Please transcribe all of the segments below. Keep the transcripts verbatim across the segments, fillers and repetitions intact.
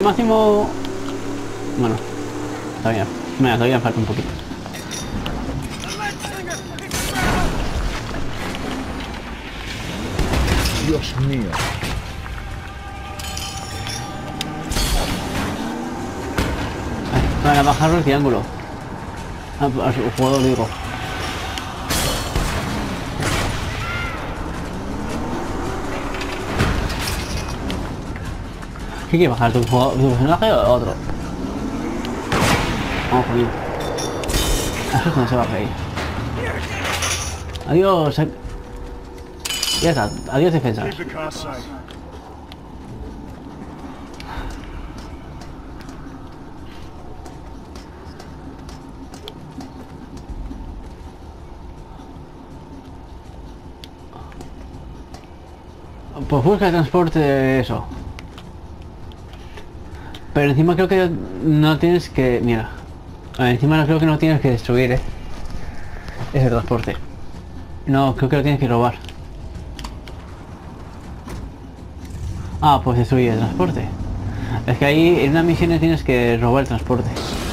Máximo... Bueno, todavía, mira, todavía falta un poquito. Dios mío. Para bajarlo el triángulo. A, a su jugador digo. ¿Qué quieres bajar? ¿Tu, jugador, tu personaje o otro? Vamos con él. Eso es cuando se va a reír. Adiós. Ya está. Adiós defensa. Pues busca el transporte de eso. Pero encima creo que no tienes que... Mira. Encima no creo que no tienes que destruir, eh. Ese transporte. No, creo que lo tienes que robar. Ah, pues destruye el transporte. Es que ahí en una misión tienes que robar el transporte.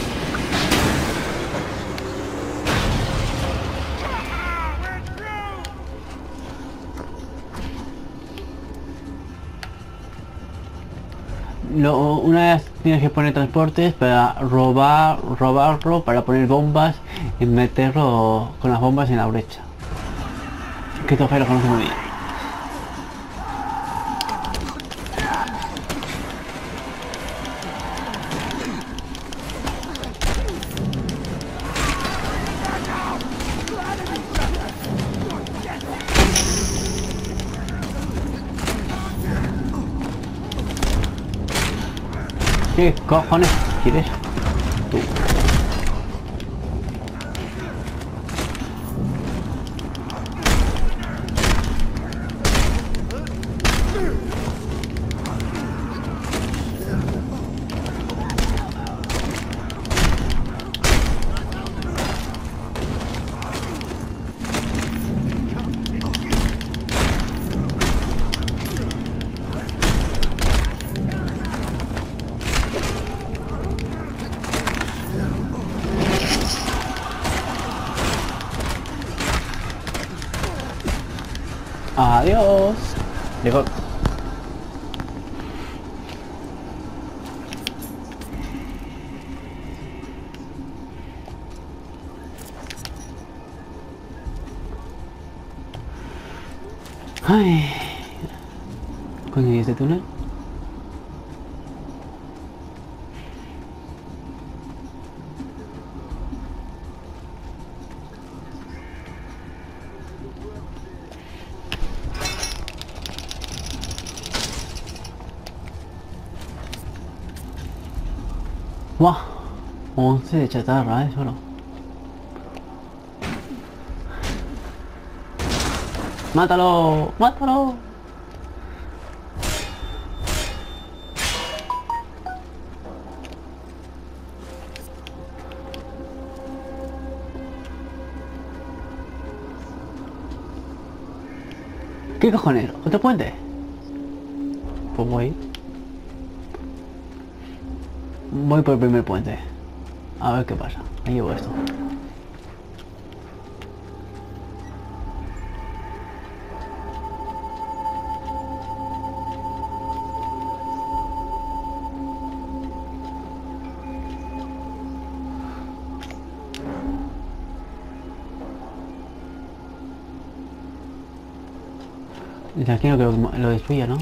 Lo, una vez tienes que poner transportes para robar, robarlo, para poner bombas y meterlo con las bombas en la brecha. Que esto lo conoce muy bien. ¿Qué cojones quieres? Tú. Adiós. Llegó. Ay. ¿Coño, y este túnel? ¡Guau! once de chatarra, ¿eh? Solo. ¡Mátalo! ¡Mátalo! ¿Qué cojones? ¿Otro puente? Pues voy. Voy por el primer puente. A ver qué pasa. Ahí llevo esto. Y aquí no creo que lo destruya, ¿no?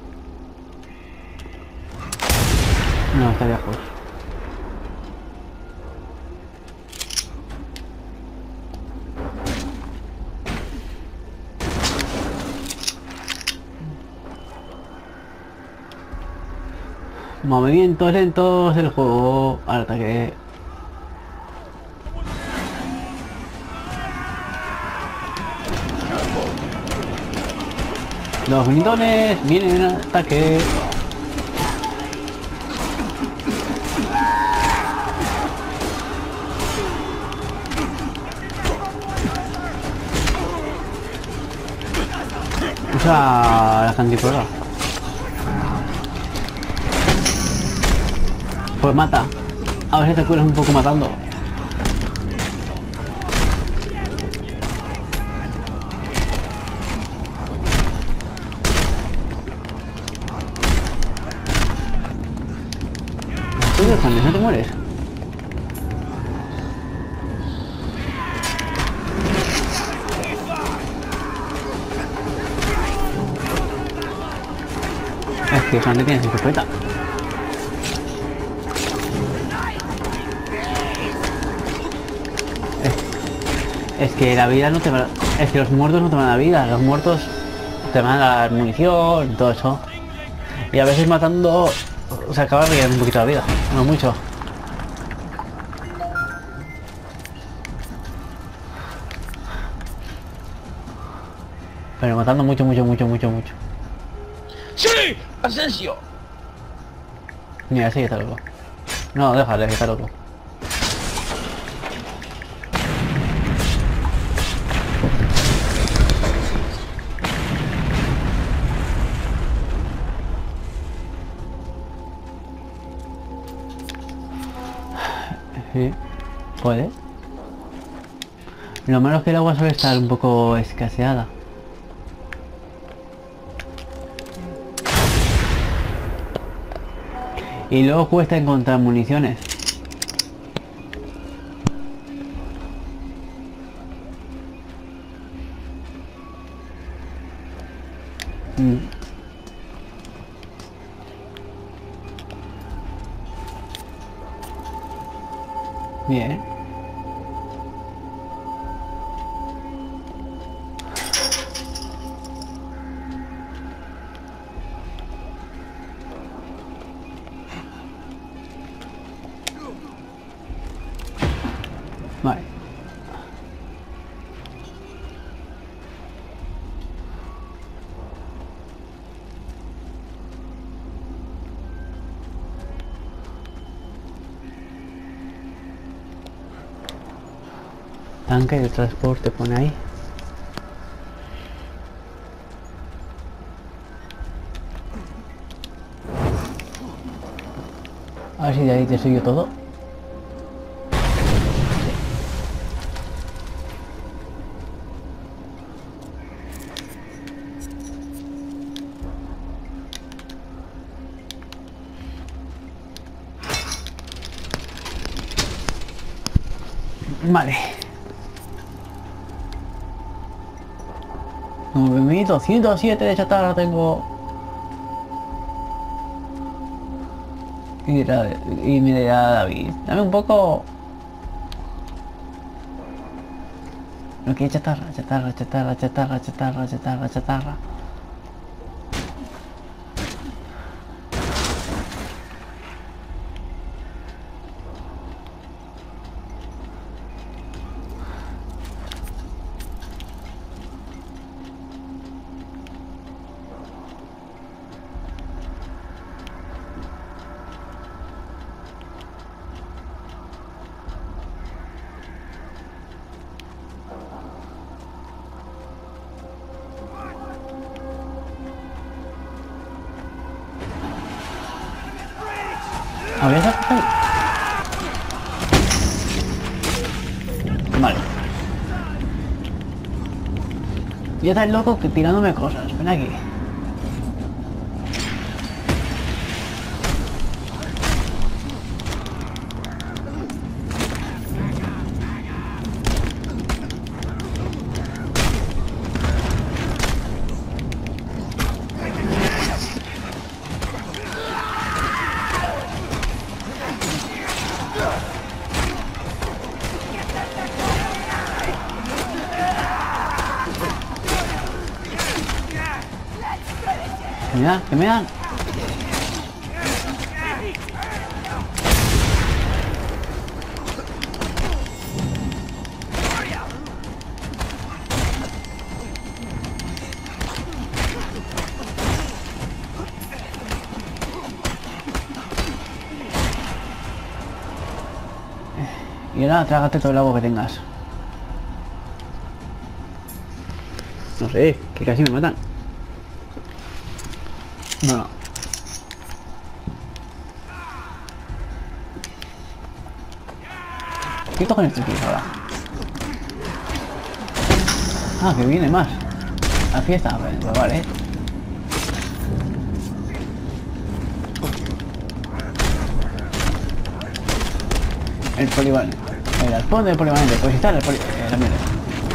No, está lejos. Movimientos lentos del juego al ataque. Los blindones vienen al ataque. Usa la cantiplora. Pues mata. A ver si te curas un poco matando. ¿Tú defiendes? ¿No te mueres? Es que solamente tienes escopeta. Es, es que la vida no te va... Es que los muertos no te van a dar vida. Los muertos te van a dar munición, todo eso. Y a veces matando se acaba riendo un poquito la vida. No mucho. Pero matando mucho, mucho, mucho, mucho, mucho. ¡Sí! ¡Asensio! Mira, ese ya está loco. No, déjale, que está loco. Sí, puede. Lo malo es que el agua suele estar un poco escaseada. Y luego cuesta encontrar municiones. Mm. Bien. Vale. Tanque de transporte pone ahí. A ver si de ahí te sigo todo. Vale. nueve mil doscientos siete de chatarra tengo. Y dirá, y me dirá David, dame un poco. No quiere chatarra, chatarra, chatarra, chatarra, chatarra, chatarra, chatarra. A ver, ahí. Vale. Ya está el loco que tirándome cosas. Ven aquí. Que me dan, que me dan. Y ahora trágate todo el agua que tengas. No sé, que casi me matan. No, no. ¿Qué cojones te tienes ahora? Ah, que viene más. A fiesta, pues vale. El polivalente. El arpón del polivalente. Pues está el poli... Eh, la mierda.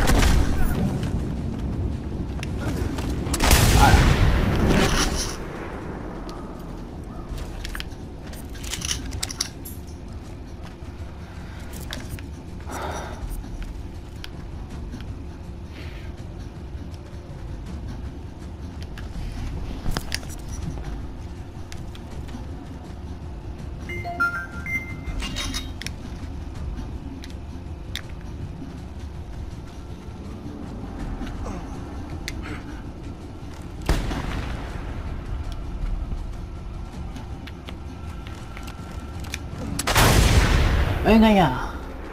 Venga ya.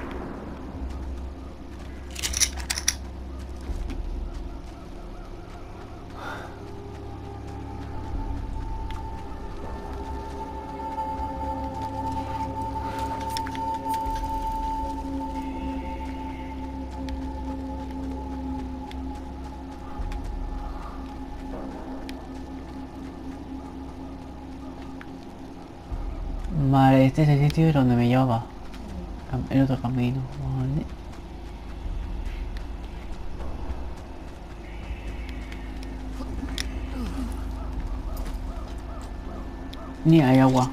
Vale, este es el sitio donde me llevaba. El otro camino, vale. Ni hay agua.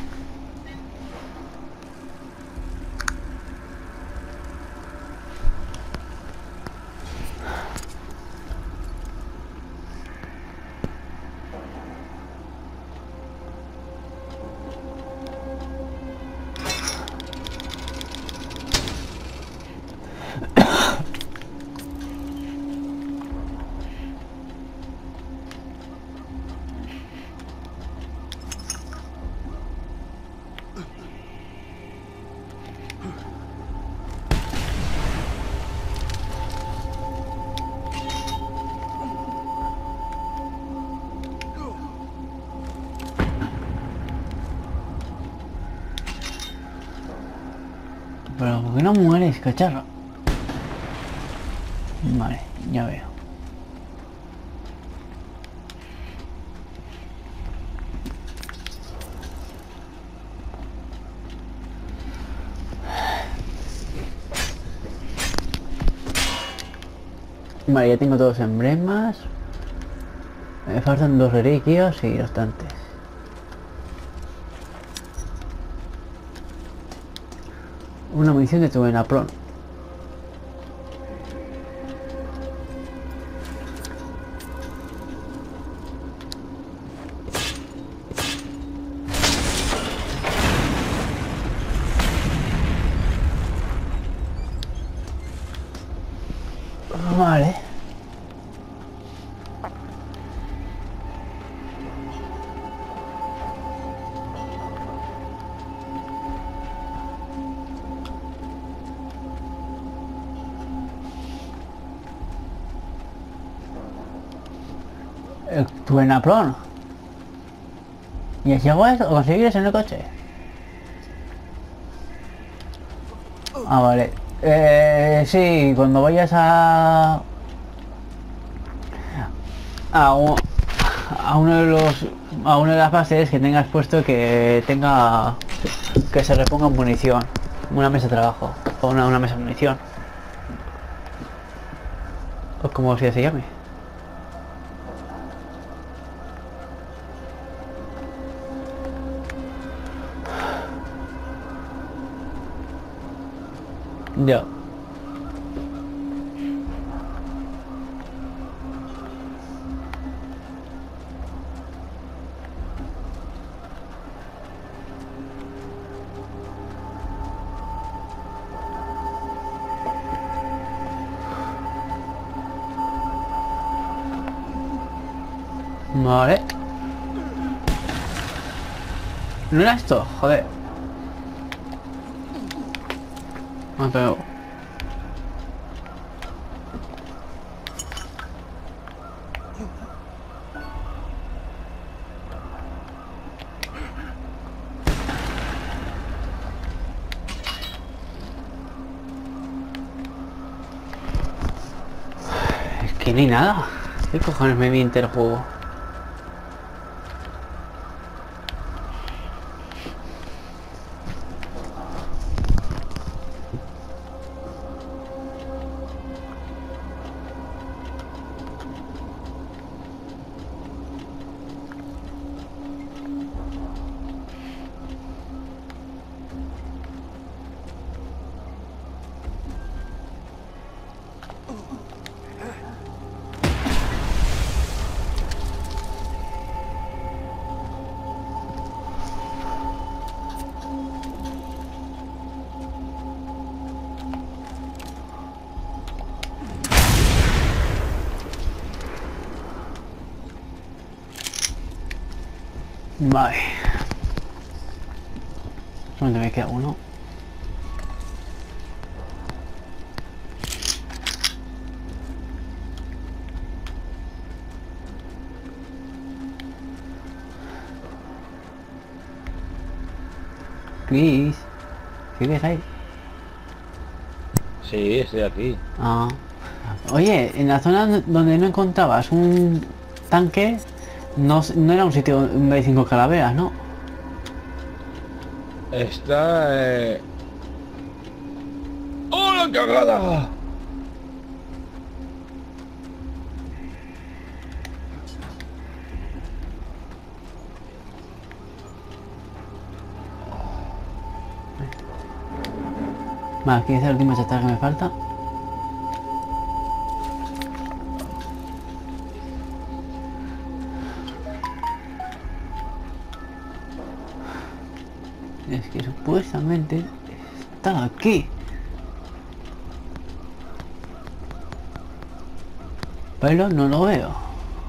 Pero ¿por qué no mueres, cacharro? Vale, ya veo. Vale, ya tengo todos emblemas. Me faltan dos reliquias y bastantes. Una munición de tubenaplón. Vale. El tubenaplón. ¿Y así hago eso? ¿O conseguir eso en el coche? Ah, vale. Eh, sí, cuando vayas a... A, un- a uno de los... A una de las bases que tengas puesto que tenga... Que se reponga munición. Una mesa de trabajo. O una, una mesa de munición. O como se llame. Ya. Vale. ¿No era esto? Joder. Me ha pegado. Aquí no hay nada. ¿Qué cojones me vi entero juego? Vale. ¿Dónde me queda uno? Chris, ¿sigues ahí? Sí, estoy aquí. Ah. Oye, en la zona donde no encontrabas un tanque, no, no era un sitio donde hay cinco calaveras, ¿no? Está... Eh... ¡Oh, la cagada! Vale, aquí es la última chatarra que me falta. Es que supuestamente está aquí. Pero no lo veo.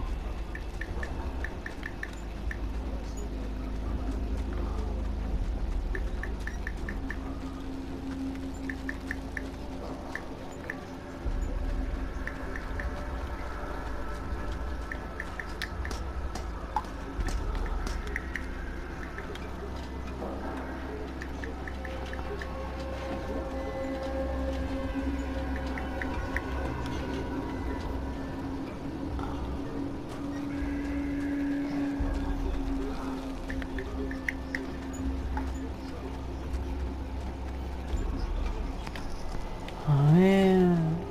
A ver...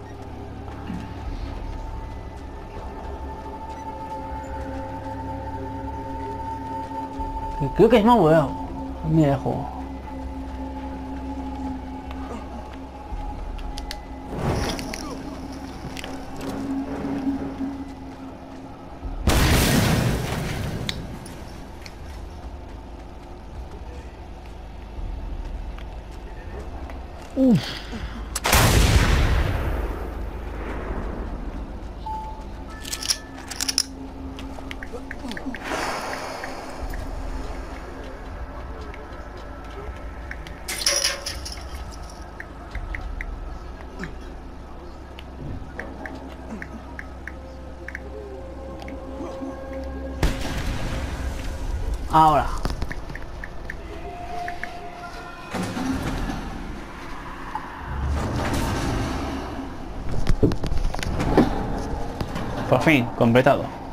Que creo que es más bueno. Me dejo. Uf. Ahora. Por fin, completado.